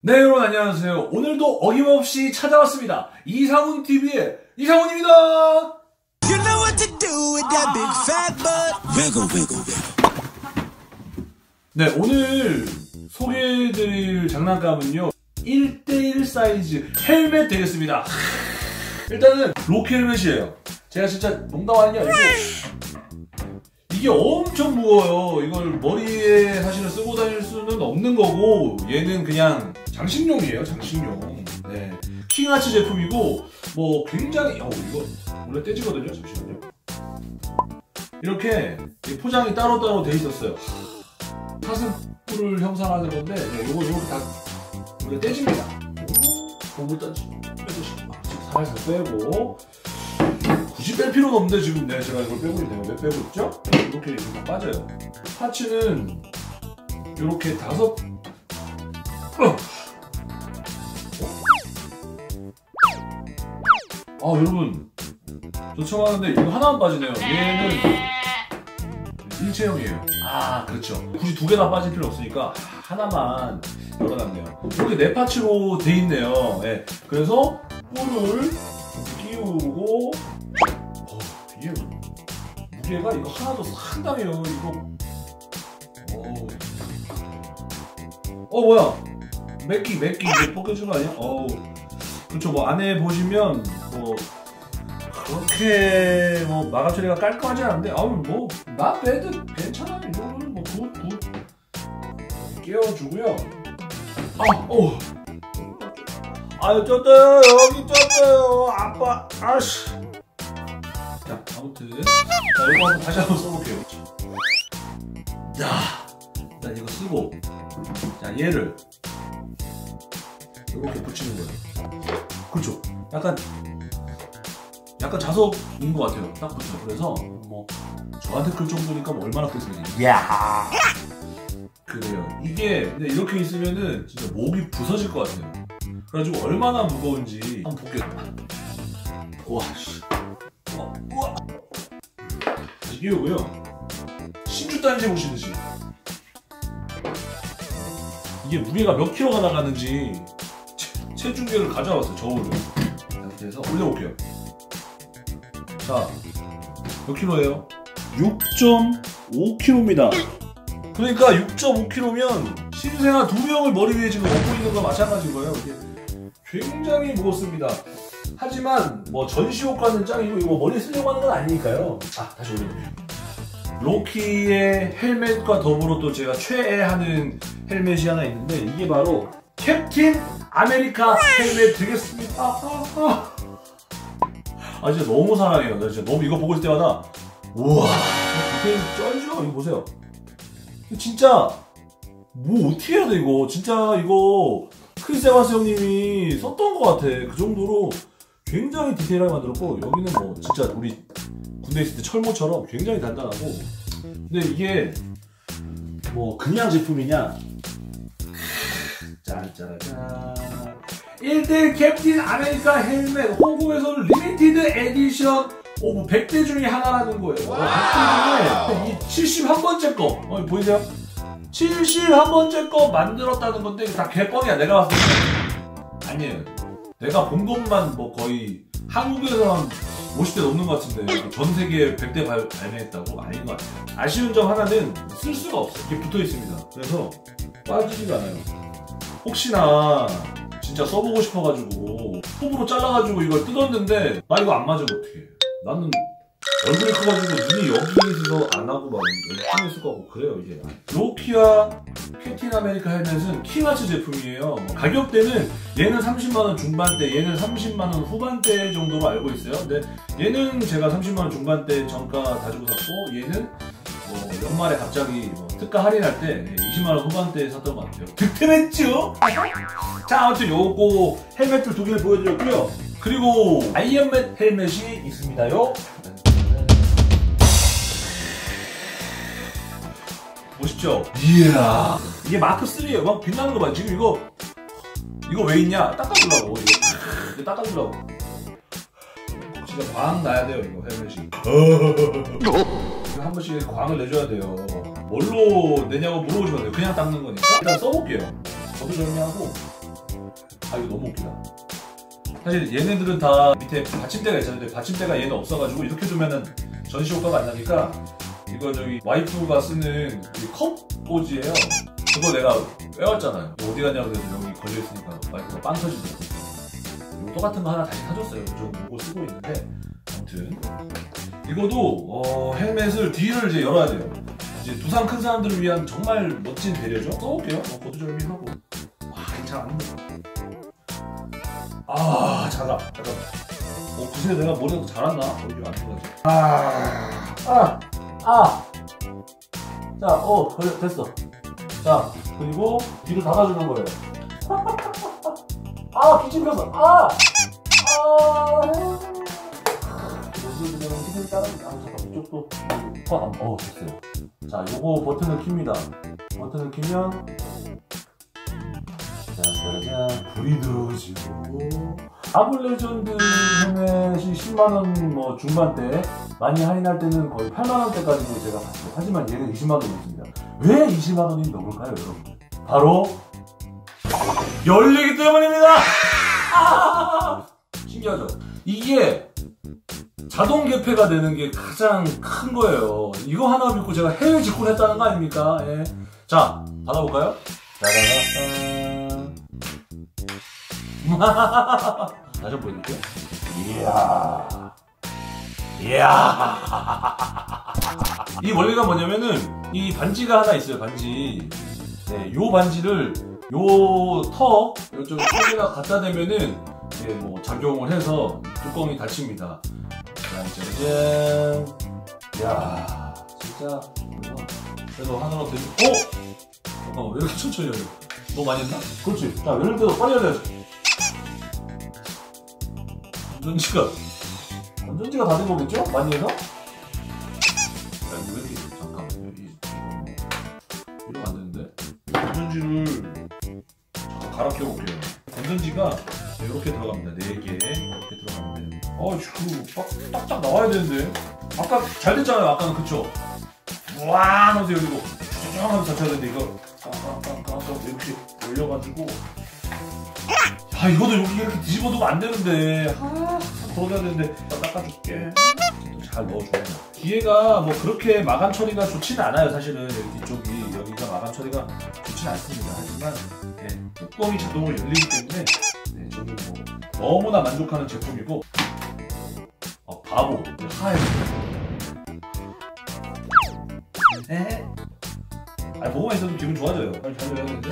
네, 여러분 안녕하세요. 오늘도 어김없이 찾아왔습니다. 이상훈TV의 이상훈입니다. You know what to do with that big fat butt. Wiggle, wiggle, wiggle. 네, 오늘 소개해드릴 장난감은요 1대1 사이즈 헬멧 되겠습니다. 일단은 로키 헬멧이에요. 제가 진짜 농담 아니냐 이게 엄청 무거워요. 이걸 머리에 사실은 쓰고 다닐 수는 없는 거고, 얘는 그냥 장식용이에요. 장식용. 네, 킹아츠 제품이고 뭐 굉장히 이거 원래 떼지거든요. 잠시만요. 이렇게 포장이 따로따로 돼 있었어요. 사슴뿔을 형상하는 건데, 네, 요거 다 원래 떼집니다. 공부 따지 빼주시고 살살 빼고, 굳이 뺄 필요는 없는데 지금 제가 이걸 빼고 있네요. 왜 빼고 있죠? 이렇게 다 빠져요. 파츠는 이렇게 5. 여러분, 저 처음 하는데 이거 하나만 빠지네요. 얘는 일체형이에요. 그렇죠. 굳이 2개나 빠질 필요 없으니까 하나만 열어놨네요. 이렇게 4파츠로 돼 있네요. 네. 그래서 뿔을 끼우고, 이게 무게가 이거 하나도 상당해요. 이거 뭐야, 맥기 이제 벗겨진 거 아니야? 그렇죠. 뭐 안에 보시면 뭐 그렇게 뭐 마감 처리가 깔끔하지 않은데, 뭐 나 빼도 괜찮아. 이 정도는 뭐 굿 끼워주고요. 쪘어요. 여기 쪘어요. 아빠. 아씨. 자, 아무튼 이거 한번 다시 한번 써볼게요. 자, 일단 이거 쓰고, 자, 얘를 이렇게 붙이는 거예요. 그렇죠. 약간 자석인 것 같아요. 딱 붙어요. 그래서 뭐 저한테 클 정도니까 뭐 얼마나 크겠습니까? 야, 그래요. 이게 근데 이렇게 있으면은 진짜 목이 부서질 것 같아요. 그래가지고 얼마나 무거운지 한번 볼게요. 우와. 이거고요. 신주단지 보시듯이 이게 무게가 몇 킬로가 나가는지 체중계를 가져왔어요. 저울을. 그래서 올려볼게요. 자, 몇 킬로예요? 6.5킬로입니다. 그러니까 6.5킬로면 신생아 2명을 머리 위에 지금 얹고 있는 거랑 마찬가지인 거예요. 이게 굉장히 무겁습니다. 하지만 뭐 전시 효과는 짱이고, 이거 머리에 쓰려고 하는 건 아니니까요. 다시 올려볼게요. 로키의 헬멧과 더불어 또 제가 최애하는 헬멧이 하나 있는데, 이게 바로 캡틴 아메리카 헬멧 되겠습니다. 진짜 너무 사랑해요. 나 진짜 너무 이거 보고 있을 때마다 우와, 디테일 쩔죠? 이거 보세요. 진짜 뭐 어떻게 해야 돼 이거. 진짜 이거 크리스 에반스 형님이 썼던 것 같아. 그 정도로 굉장히 디테일하게 만들었고, 여기는 뭐 진짜 우리 군대 있을 때 철모처럼 굉장히 단단하고. 근데 이게 뭐 그냥 제품이냐? 짠짜라짠, 1대1 캡틴 아메리카 헬멧, 홍콩에서는 리미티드 에디션 100대 중에 하나라는 거예요. 100대 중에 71번째 거, 보이세요? 71번째 거 만들었다는 건데, 다 개뻥이야. 내가 봤을 때 아니에요. 내가 본 것만 뭐 거의 한국에서 한 50대 넘는 것 같은데, 전 세계에 100대 발매했다고? 아닌 것 같아요. 아쉬운 점 하나는 쓸 수가 없어요. 이렇게 붙어 있습니다. 그래서 빠지지가 않아요. 혹시나 진짜 써보고 싶어가지고 톱으로 잘라가지고 이걸 뜯었는데, 나 이거 안 맞으면 어떡해. 나는 얼굴이 커가지고 눈이 여기에서 안 하고 막 여기 있을 거고 그래요. 이게 로키와 캡틴 아메리카 헬멧은 킹아츠 제품이에요. 가격대는 얘는 30만원 중반대, 얘는 30만원 후반대 정도로 알고 있어요. 근데 얘는 제가 30만원 중반대 정가 가지고 샀고, 얘는 뭐 연말에 갑자기 뭐 특가 할인할 때 20만원 후반대에 샀던 것 같아요. 득템했죠? 자, 아무튼 요거 헬멧들 2개를 보여드렸고요. 그리고 아이언맨 헬멧이 있습니다요. 멋있죠? 이야, 이게 마크 3예요. 막 빛나는 거 봐. 지금 이거 왜 있냐? 닦아주려고. 이거 닦아주려고. 진짜 광 나야 돼요, 이거 헬멧이. 한 번씩 광을 내줘야 돼요. 뭘로 내냐고 물어보시면 돼요. 그냥 닦는 거니까. 일단 써볼게요. 저도 정리하고 아 이거 너무 웃기다. 사실 얘네들은 다 밑에 받침대가 있었는데 받침대가 얘는 없어가지고 이렇게 두면은 전시 효과가 안 나니까 이거 저기 와이프가 쓰는 컵 꽂이에요. 그거 내가 빼왔잖아요. 어디 갔냐고 그래서 여기 걸려있으니까 와이프가 빵 터지더라고. 똑같은 거 하나 다시 사줬어요. 저는 이거 쓰고 있는데 아무튼 이거도 헬멧을 뒤를 이제 열어야 돼요. 이제 두상 큰 사람들을 위한 정말 멋진 배려죠. 써볼게요. 거두절미하고. 와 괜찮았네. 아 작아. 글쎄 내가 머리가 잘한다. 이게 안 들어가지. 자, 됐어. 자, 그리고 뒤를 닫아주는 거예요. 뒤집혔어. 이쪽도 됐어요. 자, 요거 버튼을 킵니다. 버튼을 키면 짜자잔 불이 들어오지고 아블레전드 헬멧이 10만원 뭐 중반대 많이 할인할 때는 거의 8만원대까지도 제가 봤어요. 하지만 얘는 20만원이었습니다. 왜 20만원이 넘을까요 여러분? 바로 열리기 때문입니다. 신기하죠? 이게 자동 개폐가 되는 게 가장 큰 거예요. 이거 하나 믿고 제가 해외 직구를 했다는 거 아닙니까? 예. 자, 받아볼까요? 짜자잔. 다시 한번 보여드릴게요. 이야. 이 원리가 뭐냐면은 이 반지가 하나 있어요. 반지. 네, 요 반지를 요 턱 요쪽 쪽에다 갖다 대면은 네, 뭐 작용을 해서 뚜껑이 닫힙니다. 짜자잔. 이야, 진짜 그래도 하나로 되지. 왜 이렇게 천천히 열려? 너무 많이 했나? 그렇지. 자, 열릴 때도 빨리 열려야지. 건전지가 다 된 거겠죠? 많이 해서? 왜 이렇게, 잠깐만요. 이러면 안 되는데? 건전지를 잠깐 갈아 껴볼게요. 건전지가 이렇게 들어갑니다. 4개. 이렇게 들어가는데. 딱딱 나와야 되는데. 아까 잘 됐잖아요. 아까는 그쵸? 우와 하면서 열리고, 쫙 하면서 닫혀야 되는데, 이거. 이렇게 올려가지고. 이거도 여기 이렇게 뒤집어두면 안 되는데. 걸어가야 되는데. 닦아줄게. 잘 넣어줘야 돼. 뒤에가 뭐 그렇게 마감 처리가 좋지는 않아요. 사실은 이쪽이 여기가 마감 처리가 좋지는 않습니다. 하지만 네, 뚜껑이 자동으로 열리기 때문에 네, 저는 뭐 너무나 만족하는 제품이고. 바보 하얘. 보고만 있어도 기분 좋아져요. 잘 열려야 되는데.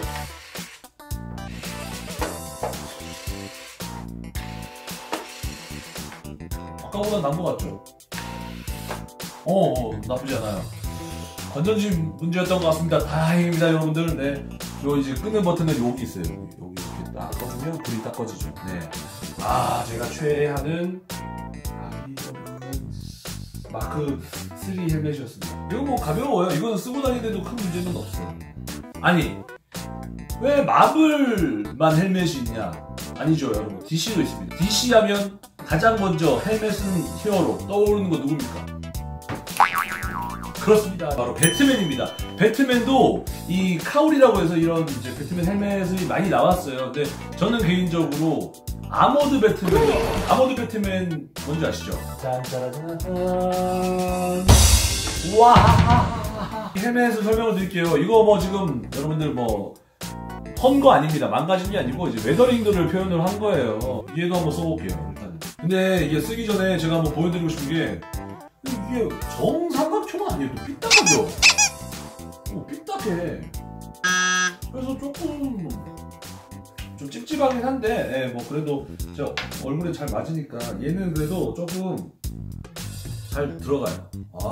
아까보다 나은 것 같죠? 나쁘지 않아요. 건전지 문제였던 것 같습니다. 다행입니다, 여러분들. 네. 요 이제 끄는 버튼은 여기 있어요. 여기 이렇게 딱 꺼주면 불이 딱 꺼지죠. 네. 제가 최애하는 마크 3 헬멧이었습니다. 이거 뭐 가벼워요. 이거는 쓰고 다니는데도 큰 문제는 없어요. 아니, 왜 마블만 헬멧이 있냐? 아니죠, 여러분. DC도 있습니다. DC 하면 가장 먼저 헬멧은 히어로 떠오르는 거 누굽니까? 그렇습니다. 바로 배트맨입니다. 배트맨도 이 카울이라고 해서 이런 이제 배트맨 헬멧이 많이 나왔어요. 근데 저는 개인적으로 아머드 배트맨 뭔지 아시죠? 짠짜라짠. 우와. 헬멧을 설명을 드릴게요. 이거 뭐 지금 여러분들 뭐 헌 거 아닙니다. 망가진 게 아니고 이제 웨더링들을 표현을 한 거예요. 얘도 한번 써볼게요. 일단. 근데 이게 쓰기 전에 제가 한번 보여드리고 싶은 게 이게 정삼각형은 아니에요. 삐딱하죠? 삐딱해. 그래서 조금 좀 찝찝하긴 한데 뭐 그래도 제 얼굴에 잘 맞으니까 얘는 그래도 조금 잘 들어가요.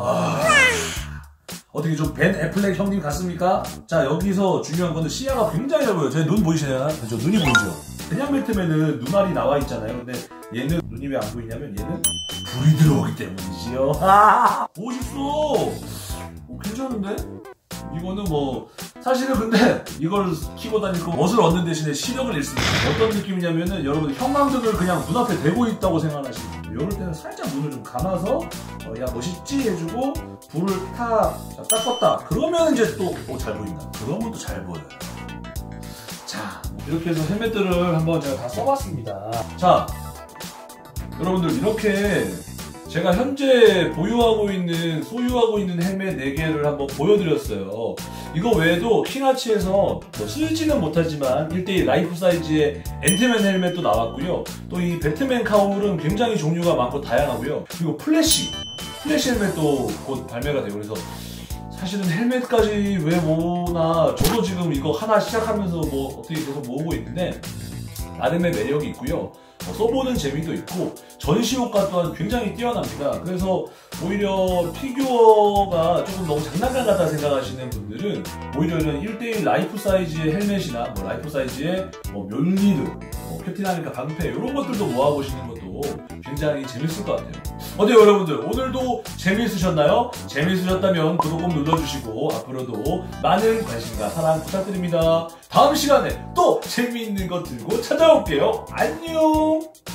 어떻게 좀 벤 애플렉 형님 같습니까? 자, 여기서 중요한 거는 시야가 굉장히 넓어요. 제 눈 보이시나요? 저 눈이 보이죠? 그냥 배트맨은 눈알이 나와 있잖아요. 근데 얘는 눈이 왜 안 보이냐면 얘는 불이 들어오기 때문이지요. 멋있어. 괜찮은데? 이거는 뭐 사실은 근데 이걸 키고 다니고 멋을 얻는 대신에 시력을 잃습니다. 어떤 느낌이냐면은 여러분 형광등을 그냥 눈앞에 대고 있다고 생각하시면 돼요. 이럴 때는 살짝 눈을 좀 감아서 야 멋있지 해주고 불을 딱 껐다. 그러면 이제 또 잘 보인다. 그러면 또 잘 보여요. 자, 이렇게 해서 헬멧들을 한번 제가 다 써봤습니다. 자, 여러분들 이렇게 제가 현재 소유하고 있는 헬멧 4개를 한번 보여드렸어요. 이거 외에도 킹아치에서 뭐 쓰지는 못하지만 1:1 라이프 사이즈의 앤트맨 헬멧도 나왔고요. 또 이 배트맨 카울은 굉장히 종류가 많고 다양하고요. 그리고 플래시 헬멧도 곧 발매가 되고, 그래서 사실은 헬멧까지 왜 모으나, 저도 지금 이거 하나 시작하면서 뭐 어떻게 계속 모으고 있는데 나름의 매력이 있고요. 써보는 재미도 있고 전시 효과 또한 굉장히 뛰어납니다. 그래서 오히려 피규어가 조금 너무 장난감 같다 생각하시는 분들은 오히려 이런 1:1 라이프 사이즈의 헬멧이나 뭐 라이프 사이즈의 뭐 멸리드, 캡틴 아메리카 방패 이런 것들도 모아보시는 것도 굉장히 재밌을 것 같아요. 어때요 여러분들? 오늘도 재미있으셨나요? 재미있으셨다면 구독 꼭 눌러주시고 앞으로도 많은 관심과 사랑 부탁드립니다. 다음 시간에 또 재미있는 거 들고 찾아올게요. 안녕!